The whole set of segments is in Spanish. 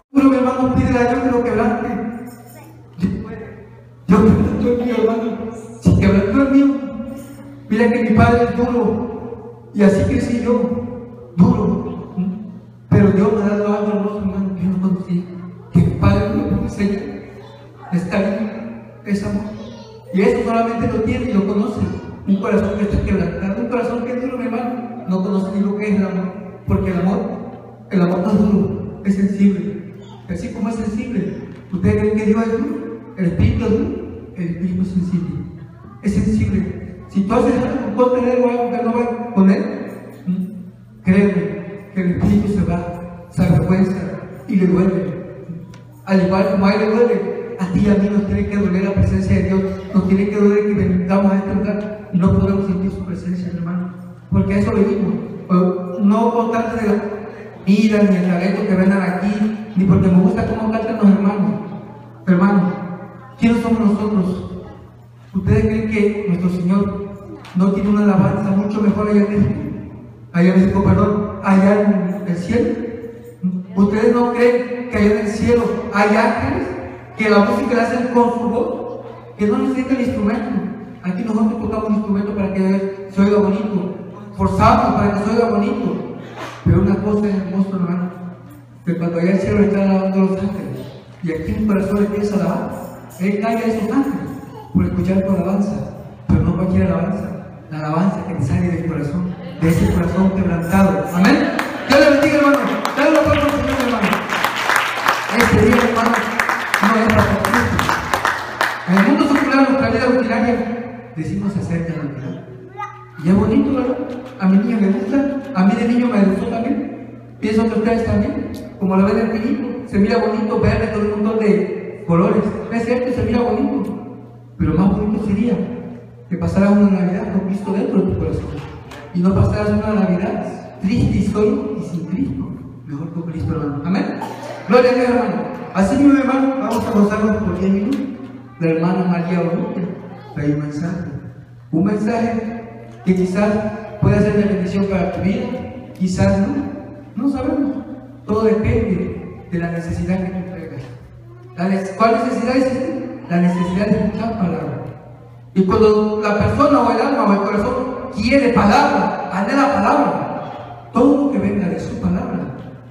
Pero mi hermano pide a Dios que lo quebrante. Yo quebranto el mío, hermano. Si quebranto el mío, mira que mi padre es duro. Y así crecí yo, duro. Pero Dios me ha dado algo hermoso, hermano, que yo no conocí. Que mi padre me enseña. Es cariño, es amor. Y eso solamente lo tiene y lo conoce. Un corazón que está quebrantado, un corazón que es duro, mi hermano, no conoce ni lo que es el amor. Porque el amor no es duro, es sensible. Así como es sensible. ¿Ustedes creen que Dios es duro? El espíritu es duro, el espíritu es sensible. Es sensible. Si tú haces algo contra él o algo que no va con él, créeme que el espíritu se avergüenza y le duele. Al igual como a él le duele, a ti y a mí nos tiene que doler la presencia de Dios. Nos tiene que doler que vengamos a este lugar y no podemos sentir su presencia, hermano. Porque a eso venimos. No con tanto de mira ni el talento que vengan aquí, ni porque me gusta cómo cantan los hermanos. Hermanos, ¿quiénes somos nosotros? ¿Ustedes creen que nuestro Señor no tiene una alabanza mucho mejor allá en el cielo? ¿Ustedes no creen que allá en el cielo hay ángeles que la música la hacen con su voz? Que no necesitan el instrumento. Aquí nosotros tocamos un instrumento para que se oiga bonito, forzamos para que se oiga bonito. Pero una cosa es hermosa, hermano, que cuando allá en el cielo están alabando los ángeles y aquí en el corazón empieza a alabar, él calla a esos ángeles por escuchar tu alabanza, pero no cualquier alabanza, la alabanza que te sale del corazón, de ese corazón quebrantado. Amén. Dios le bendiga, hermano. Dale la palabra al Señor, hermano. Este día, hermano, no es para nosotros. En el mundo secular, nuestra vida rutinaria, decimos acerca de la vida. Y es bonito, ¿verdad? A mi niña le gusta, a mí de niño me gustó también. Pienso que ustedes también, como lo ven en el niño, se mira bonito, verde, con un montón de colores. Es cierto, se mira bonito. Pero más bonito sería que pasaras una Navidad con Cristo dentro de tu corazón. Y no pasaras una Navidad triste y solo y sin Cristo. Mejor con Cristo, hermano. Amén. Gloria a Dios, hermano. Así mismo, hermano, vamos a gozarnos por 10 minutos. La hermana María Olimpia trae un mensaje. Un mensaje que quizás pueda ser de bendición para tu vida, quizás no. No sabemos. Todo depende de la necesidad que tú traigas. ¿Cuál necesidad es esta? La necesidad de escuchar palabra. Y cuando la persona o el alma o el corazón quiere palabra, anhela palabra, todo lo que venga de su palabra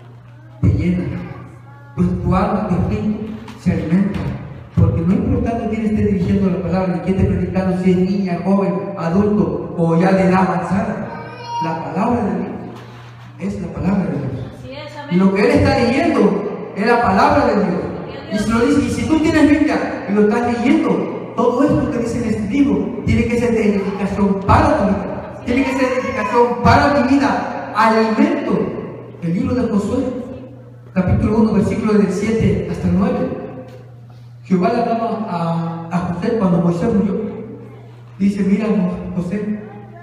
te llena. Pues tu alma, tu espíritu se alimenta. Porque no importa quién esté dirigiendo la palabra, ni quién esté predicando, si es niña, joven, adulto o ya de edad avanzada, la palabra de Dios es la palabra de Dios. Y lo que él está leyendo es la palabra de Dios. Y si lo dice, y si tú tienes Biblia y lo estás leyendo, todo esto que dice en este libro tiene que ser de edificación para tu vida, tiene que ser de edificación para mi vida, alimento. El libro de Josué, capítulo 1, versículos del 7 hasta el 9. Jehová le hablaba a José cuando Moisés murió. Dice: mira, José,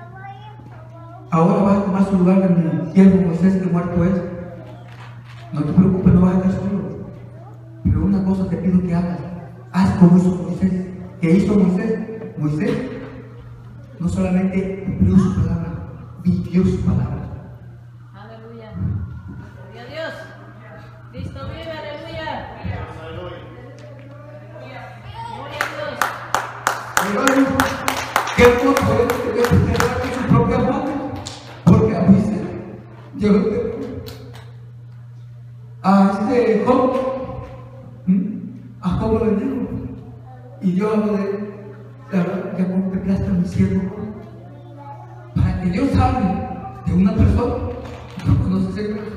ahora vas a tomar su lugar en el siervo Moisés, que muerto es. No te preocupes, no vas a estar solo. Pero una cosa te pido que hagas. Haz como hizo Moisés. ¿Qué hizo Moisés? Moisés no solamente cumplió su palabra, vivió su palabra. Aleluya. Gloria a Dios. Cristo vive, aleluya. Gloria a Dios. Hermano, qué hermoso es que usted haga su propia mano, porque a mí yo lo tengo. A Job lo bendigo. Y yo hablo de que contemplaste a mi siervo para que Dios hable de una persona que no conoce secretos.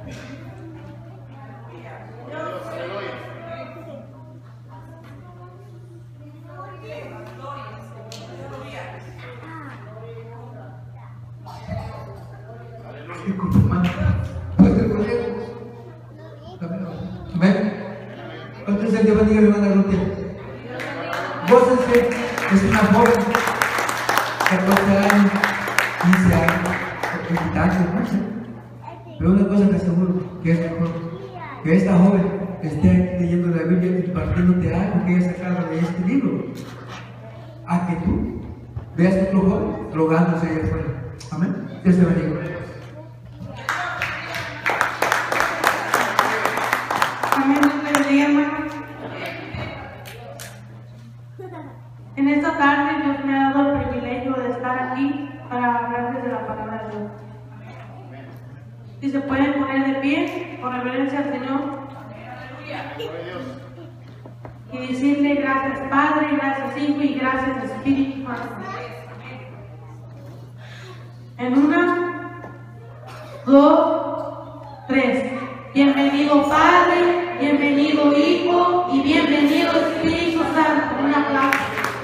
Amén. Entonces Dios bendiga a mi hermana Rutia. Gócense, es una joven, 14 años, 15 años, 20 años, no sé. Pero una cosa te aseguro, que es mejor que esta joven esté aquí leyendo la Biblia y compartiéndote algo que haya sacado de este libro, a que tú veas a otro joven rogándose allá afuera. Amén. Dios te bendiga. Amén. Si se pueden poner de pie, con reverencia al Señor. Y decirle gracias Padre, gracias Hijo y gracias Espíritu Santo. En 1, 2, 3. Bienvenido Padre, bienvenido Hijo y bienvenido Espíritu Santo. Un aplauso.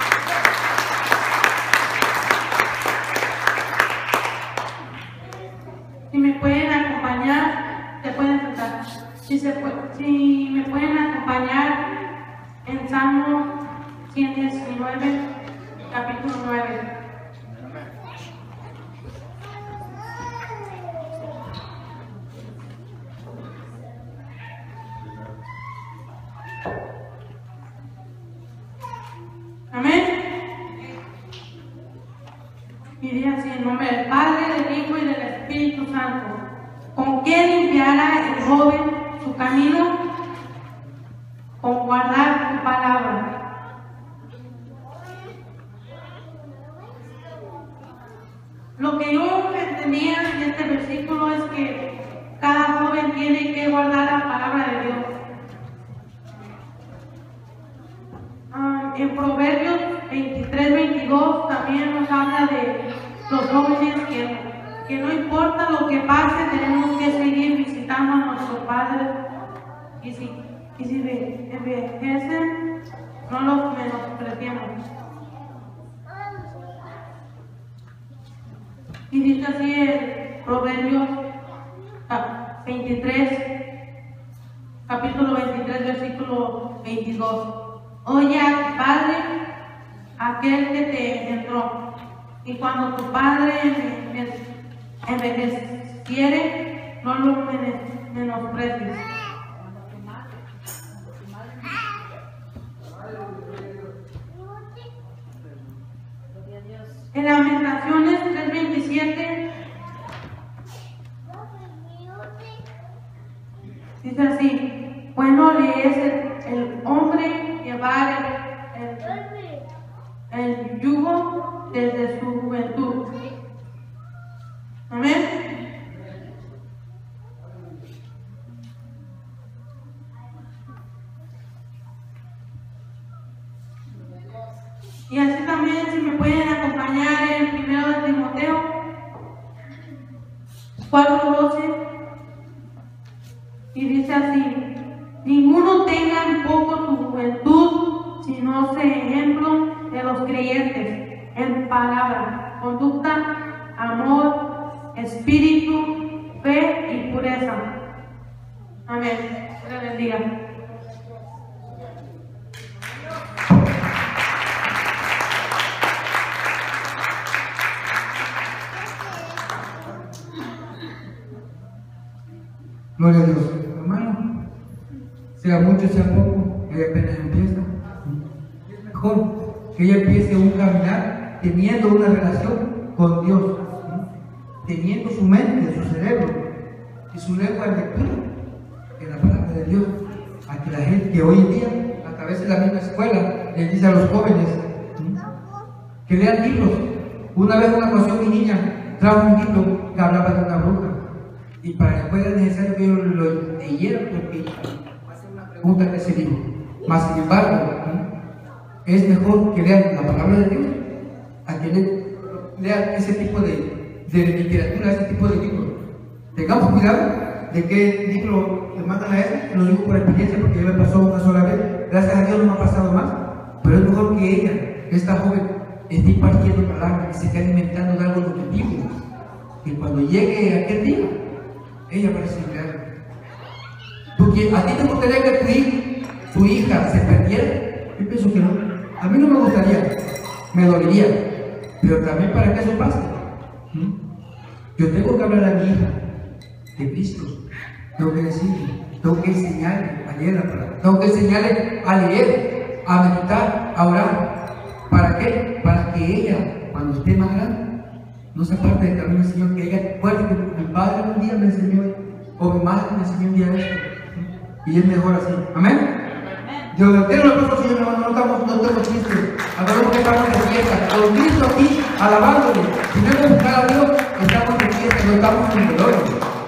Si me pueden acompañar, se pueden sentar. Si me pueden acompañar en Salmo 119, capítulo 9. Amén. Y dice así, en nombre del Padre, del Hijo y del Espíritu Santo. ¿Con qué limpiará el joven su camino? Con guardar tu palabra. Lo que yo entendía en este versículo es que cada joven tiene que guardar la palabra de Dios. En Proverbios 23-22 también nos habla de los jóvenes que no importa lo que pase, tenemos que seguir visitando a nuestros padres y si envejecen, no los menospreciemos. Y dice así el Proverbios 23, capítulo 23, versículo 22. Oye, Padre, aquel que te engendró, y cuando tu padre envejeciere, no lo menosprecies. En Lamentaciones 3:27 dice así: bueno le es el hombre llevar el yugo desde su juventud. Amén. Y así también, si me pueden acompañar en 1 Timoteo 4:12, y dice así: ninguno tenga en poco tu juventud, sino sea ejemplo de los creyentes en palabra, conducta, amor, espíritu, fe y pureza. Amén. Dios les bendiga. Gloria a Dios, hermano. Sea mucho, sea poco, ella apenas empieza. Es mejor que ella empiece un caminar teniendo una relación con Dios, teniendo su mente, su cerebro y su lengua de lectura en la palabra de Dios. A que la gente que hoy en día, a través de la misma escuela, les dice a los jóvenes que lean libros. Una vez, una ocasión, mi niña trajo un libro que hablaba de una bruja. Y para la escuela es necesario que ellos lo leyeran porque va a ser una pregunta de ese libro. Mas, sin embargo, es mejor que lean la palabra de Dios a que lean ese tipo de literatura, ese tipo de libros. Tengamos cuidado de qué libro le mandan a él. Lo digo por experiencia porque ya me pasó una sola vez. Gracias a Dios no me ha pasado más. Pero es mejor que ella, esta joven, esté impartiendo palabras, que se esté alimentando de algo nutritivo. Que cuando llegue aquel día, ella va a recibir algo. Porque a ti te gustaría que tu hija se perdiera. Yo pienso que no. A mí no me gustaría, me dolería. Pero también para que eso pase, yo tengo que hablar a mi hija de Cristo. Tengo que decirle, tengo que enseñarle a leer la palabra, tengo que enseñarle a leer, a meditar, a orar. ¿Para qué? Para que ella, cuando esté más grande, no se aparte del camino del Señor, que ella recuerde que mi padre un día me enseñó, o mi madre me enseñó un día esto, y es mejor así. Amén. Dios, tengo los pasos, Señor, no estamos tristes, adoramos que estamos de fiesta, con Cristo aquí, alabándole. Si no es buscar a Dios, estamos de fiesta, no estamos en el dolor.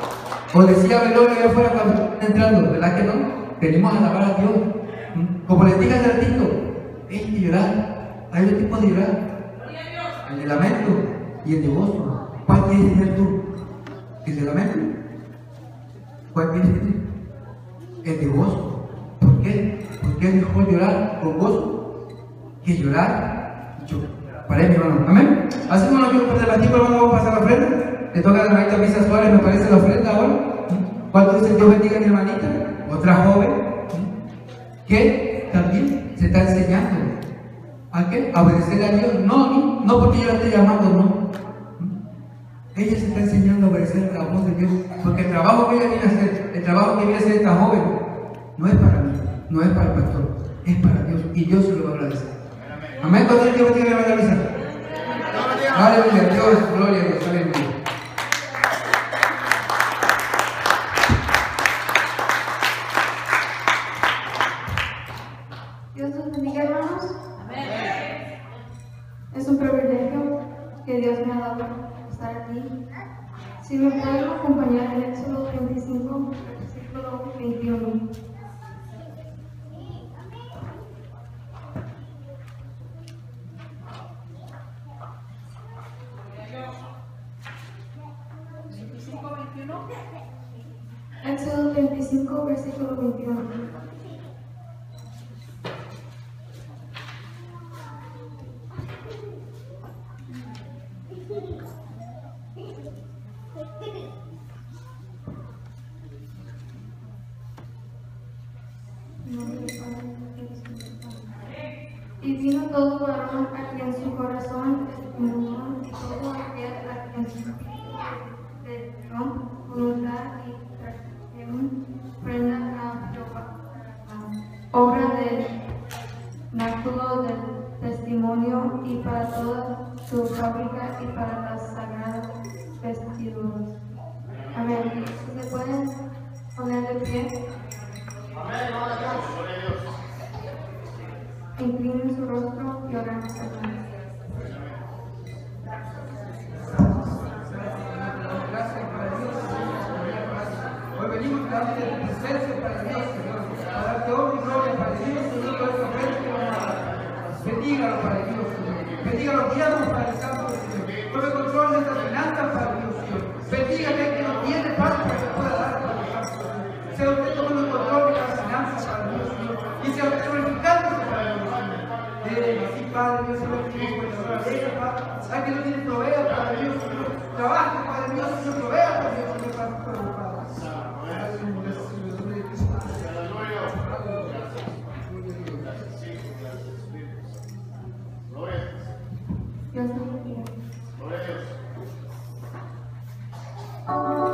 O decía Belón allá afuera cuando estaban entrando, ¿verdad que no? Venimos a alabar a Dios. Como les dije hace ratito, es que llorar. Hay dos tipos de llorar: el de lamento y el de gozo. ¿Cuál quieres tener tú? ¿El de lamento? ¿Cuál quieres tener? El de gozo. ¿Por qué? Porque es mejor llorar con gozo que llorar para él, mi hermano. Amén. Hacemos lo que por el tiempo, hermano, vamos a pasar la ofrenda. Le toca a la hermanita Misa Suárez, me parece, la ofrenda ahora. ¿Cuánto dice Dios bendiga a mi hermanita? Otra joven que también se está enseñando a qué, a obedecer a Dios. No porque yo la esté llamando, no. Ella se está enseñando a obedecer a la voz de Dios, porque el trabajo que ella viene a hacer, el trabajo que viene a hacer esta joven, no es para mí, no es para el pastor, es para Dios, y Dios se lo va a agradecer. Amén. Entonces Dios bendiga a mi hermana Misa. Aleluya, Dios, gloria a Dios, aleluya. Dios los bendiga, hermanos. Amén. Es un privilegio que Dios me ha dado estar aquí. Si me pueden acompañar en Éxodo 25, versículo 21. Éxodo 25, versículo 21. Y vino todo varón a quien su corazón estimuló, y todo aquel a quien su espíritu le dio voluntad, y trajeron prenda a Jehová, obra del báculo del testimonio, y para toda su fábrica, y para las sagradas vestiduras. Amén. ¿Se pueden poner de pie? Inclinen su rostro y oramos a Dios. Hoy venimos a darte el presencia para Dios, Señor, a darte honra y gloria para Dios, Señor, por esta ofrenda que vamos a dar. Bendígalo para Dios, Señor. Bendígalo, guíanos para el santo, Señor. Tome control de estas finanzas para Dios, Señor. Bendígame que no tiene parte para que pueda dar para el santo, Señor. Sea usted tomando el control de las finanzas para Dios, Señor. Y sea usted glorificándose para Dios, Señor. Así, Padre Dios, Señor, pedimos por la obra de ella, Padre. Hay que no tiene provea para Dios, Señor. Trabaje, Padre Dios, Señor, provea para Dios, Señor, para tu pueblo, Padre. Dios te bendiga. Gloria a Dios.